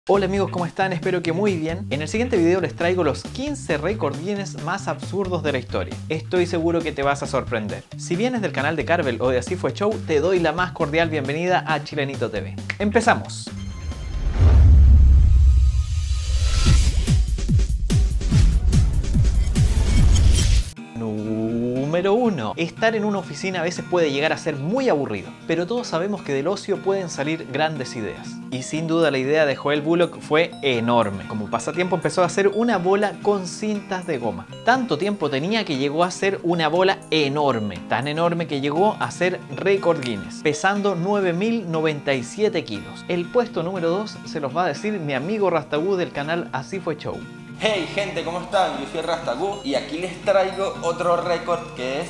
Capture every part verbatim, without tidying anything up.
Hola amigos, ¿cómo están? Espero que muy bien. En el siguiente video les traigo los quince récord Guinness más absurdos de la historia. Estoy seguro que te vas a sorprender. Si vienes del canal de Carvel o de Así Fue Show, te doy la más cordial bienvenida a Chilenito T V. ¡Empezamos! Número uno. Estar en una oficina a veces puede llegar a ser muy aburrido, pero todos sabemos que del ocio pueden salir grandes ideas. Y sin duda la idea de Joel Bullock fue enorme. Como pasatiempo empezó a hacer una bola con cintas de goma. Tanto tiempo tenía que llegó a ser una bola enorme, tan enorme que llegó a ser récord Guinness, pesando nueve mil noventa y siete kilos. El puesto número dos se los va a decir mi amigo Rastagú del canal Así Fue Show. Hey gente, ¿cómo están? Yo soy Rastagú y aquí les traigo otro récord que es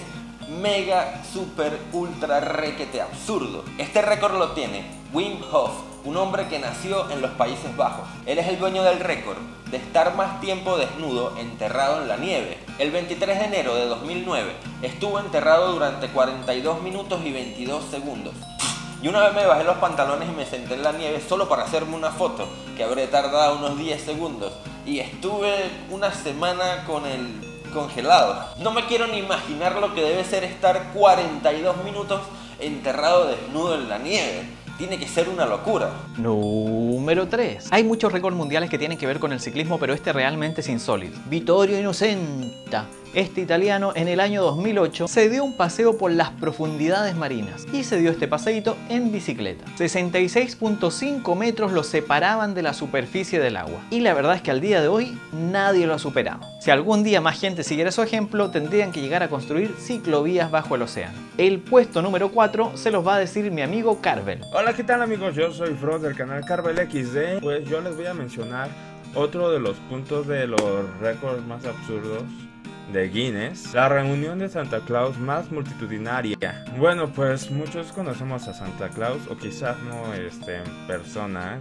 mega, super, ultra, requete absurdo. Este récord lo tiene Wim Hof, un hombre que nació en los Países Bajos. Él es el dueño del récord de estar más tiempo desnudo enterrado en la nieve. El veintitrés de enero de dos mil nueve estuvo enterrado durante cuarenta y dos minutos y veintidós segundos. Y una vez me bajé los pantalones y me senté en la nieve solo para hacerme una foto, que habré tardado unos diez segundos. Y estuve una semana con el congelado. No me quiero ni imaginar lo que debe ser estar cuarenta y dos minutos enterrado desnudo en la nieve. Tiene que ser una locura. Número tres. Hay muchos récords mundiales que tienen que ver con el ciclismo, pero este realmente es insólito. Vittorio Innocenta. Este italiano en el año dos mil ocho se dio un paseo por las profundidades marinas y se dio este paseíto en bicicleta. sesenta y seis punto cinco metros lo separaban de la superficie del agua y la verdad es que al día de hoy nadie lo ha superado. Si algún día más gente siguiera su ejemplo, tendrían que llegar a construir ciclovías bajo el océano. El puesto número cuatro se los va a decir mi amigo Carvel. Hola, ¿qué tal amigos? Yo soy Frost del canal Carvel equis de. Pues yo les voy a mencionar otro de los puntos de los récords más absurdos de Guinness, la reunión de Santa Claus más multitudinaria. Bueno, pues muchos conocemos a Santa Claus, o quizás no este, en persona,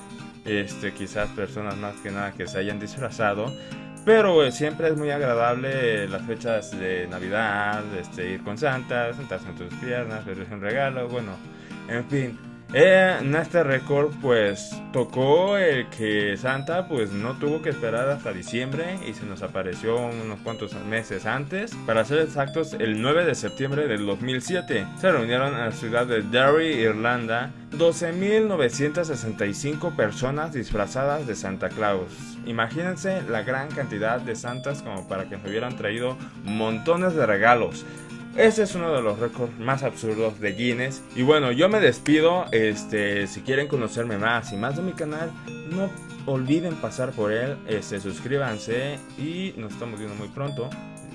este, quizás personas más que nada que se hayan disfrazado, pero eh, siempre es muy agradable eh, las fechas de Navidad, este, ir con Santa, sentarse en tus piernas, pedirle un regalo, bueno, en fin. Eh, en este récord pues tocó el que Santa pues no tuvo que esperar hasta diciembre y se nos apareció unos cuantos meses antes. Para ser exactos, el nueve de septiembre del dos mil siete se reunieron en la ciudad de Derry, Irlanda, doce mil novecientas sesenta y cinco personas disfrazadas de Santa Claus. Imagínense la gran cantidad de santas como para que nos hubieran traído montones de regalos. Este es uno de los récords más absurdos de Guinness. Y bueno, yo me despido. Este, si quieren conocerme más y más de mi canal, no olviden pasar por él. Este, suscríbanse y nos estamos viendo muy pronto.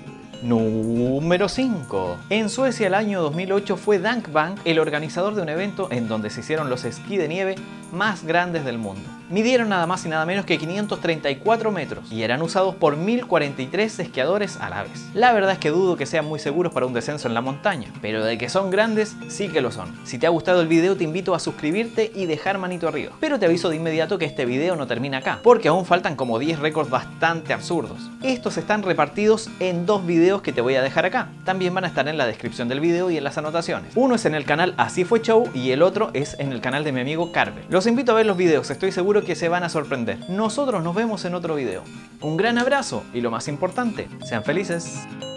Número cinco. En Suecia el año dos mil ocho fue Dank Bank el organizador de un evento en donde se hicieron los esquí de nieve más grandes del mundo. Midieron nada más y nada menos que quinientos treinta y cuatro metros y eran usados por mil cuarenta y tres esquiadores a la vez. La verdad es que dudo que sean muy seguros para un descenso en la montaña, pero de que son grandes, sí que lo son. Si te ha gustado el video te invito a suscribirte y dejar manito arriba. Pero te aviso de inmediato que este video no termina acá, porque aún faltan como diez récords bastante absurdos. Estos están repartidos en dos videos que te voy a dejar acá. También van a estar en la descripción del video y en las anotaciones. Uno es en el canal Así Fue Show y el otro es en el canal de mi amigo Carvel. Los invito a ver los videos, estoy seguro que se van a sorprender. Nosotros nos vemos en otro video. Un gran abrazo y lo más importante, sean felices.